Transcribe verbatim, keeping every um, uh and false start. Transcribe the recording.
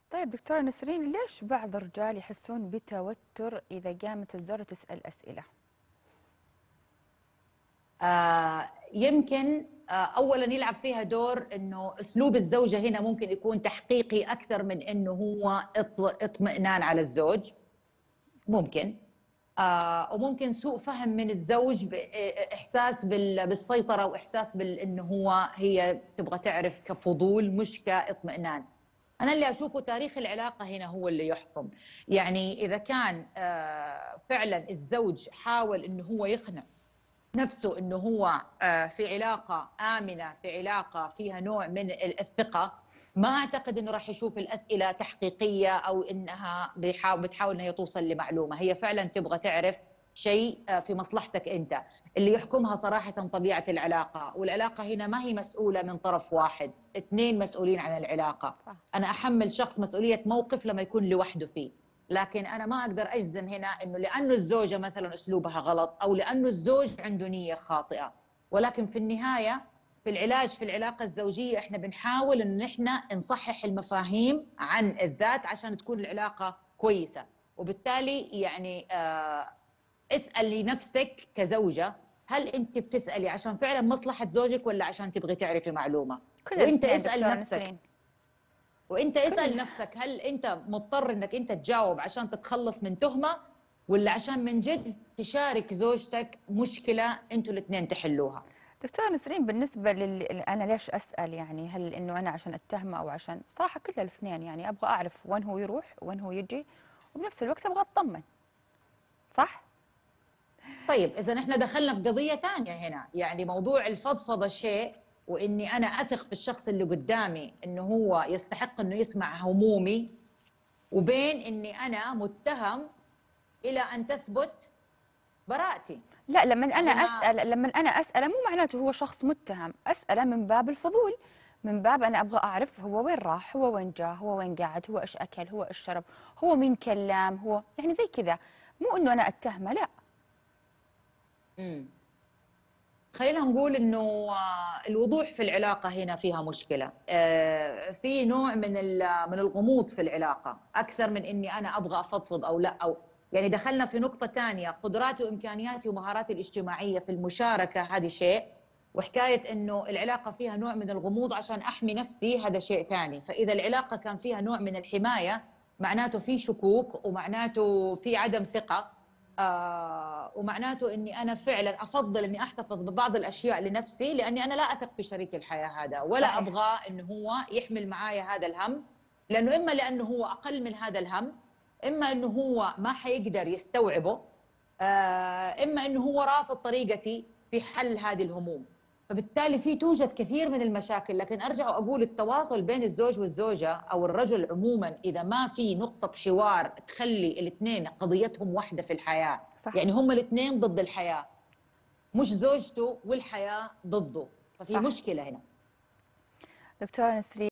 طيب دكتورة نسرين، ليش بعض الرجال يحسون بتوتر إذا قامت الزوجة تسأل أسئلة؟ آه يمكن آه اولا يلعب فيها دور انه اسلوب الزوجه هنا ممكن يكون تحقيقي اكثر من انه هو اط- اطمئنان على الزوج. ممكن. آه وممكن سوء فهم من الزوج باحساس بال- بالسيطره واحساس بانه هو هي تبغى تعرف كفضول مش كاطمئنان. انا اللي اشوفه تاريخ العلاقه هنا هو اللي يحكم. يعني اذا كان آه فعلا الزوج حاول انه هو يقنع نفسه انه هو آه، في علاقه امنه، في علاقه فيها نوع من الثقه، ما اعتقد انه راح يشوف الاسئله تحقيقيه او انها بيحاول بتحاول انها توصل لمعلومه، هي فعلا تبغى تعرف شيء آه، في مصلحتك انت. اللي يحكمها صراحه طبيعه العلاقه، والعلاقه هنا ما هي مسؤوله من طرف واحد، اثنين مسؤولين عن العلاقه. صح. انا احمل شخص مسؤوليه موقف لما يكون لوحده فيه، لكن انا ما اقدر اجزم هنا انه لانه الزوجه مثلا اسلوبها غلط او لانه الزوج عنده نيه خاطئه. ولكن في النهايه في العلاج في العلاقه الزوجيه احنا بنحاول انه احنا نصحح المفاهيم عن الذات عشان تكون العلاقه كويسه. وبالتالي يعني آه اسال لنفسك كزوجه، هل انت بتسالي عشان فعلا مصلحه زوجك ولا عشان تبغي تعرفي معلومه؟ كل وانت الاثنين اسال دكتورة نفسك نسرين. وانت كل اسأل نفسك، هل انت مضطر انك انت تجاوب عشان تتخلص من تهمة، ولا عشان من جد تشارك زوجتك مشكلة انتوا الاثنين تحلوها؟ دكتورة نسرين، بالنسبة لل أنا ليش أسأل؟ يعني هل إنه أنا عشان أتهمه أو عشان صراحة كل الاثنين، يعني أبغى أعرف وين هو يروح وين هو يجي، وبنفس الوقت أبغى أطمن. صح؟ طيب اذا احنا دخلنا في قضية ثانية هنا، يعني موضوع الفضفضة شيء، واني انا اثق في الشخص اللي قدامي انه هو يستحق انه يسمع همومي، وبين اني انا متهم الى ان تثبت براءتي. لا، لما أنا فهنا أسأل لما أنا أسأله مو معناته هو شخص متهم، أسأله من باب الفضول، من باب أنا أبغى أعرف هو وين راح، هو وين جاء، هو وين قاعد، هو إيش أكل، هو إيش شرب، هو مين كلام، هو يعني زي كذا. مو إنه أنا أتهمه، لا. امم خلينا نقول انه آه، الوضوح في العلاقه هنا فيها مشكله. آه، في نوع من ال- من الغموض في العلاقه اكثر من اني انا ابغى افضفض او لا، او يعني دخلنا في نقطه ثانيه. قدراتي وامكانياتي ومهاراتي الاجتماعيه في المشاركه هذه شيء، وحكايه انه العلاقه فيها نوع من الغموض عشان احمي نفسي هذا شيء ثاني. فاذا العلاقه كان فيها نوع من الحمايه معناته في شكوك ومعناته في عدم ثقه. آه ومعناته اني انا فعلا افضل اني احتفظ ببعض الاشياء لنفسي، لاني انا لا اثق في شريك الحياه هذا، ولا صحيح. ابغاه انه هو يحمل معايا هذا الهم. لانه اما لانه هو اقل من هذا الهم، اما انه هو ما حيقدر يستوعبه، آه اما انه هو رافض طريقتي في حل هذه الهموم. فبالتالي في توجد كثير من المشاكل. لكن ارجع واقول التواصل بين الزوج والزوجه او الرجل عموما، اذا ما في نقطه حوار تخلي الاثنين قضيتهم واحده في الحياه، صح. يعني هم الاثنين ضد الحياه، مش زوجته والحياه ضده، ففي صح. مشكله هنا. دكتورة نسرين.